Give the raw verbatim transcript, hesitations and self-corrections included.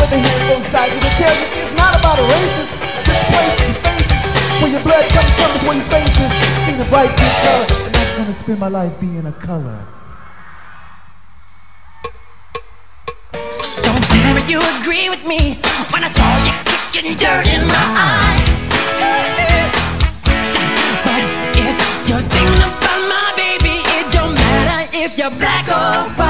never hear both sides of the tale. It's not about a racist. Just places, faces. Where your blood comes from is where your space is. In a bright pink color. And I'm gonna spend my life being a color. Don't tell me you agree with me when I saw you kicking dirt in my eye. But if you're thinking about my baby, it don't matter if you're black or white.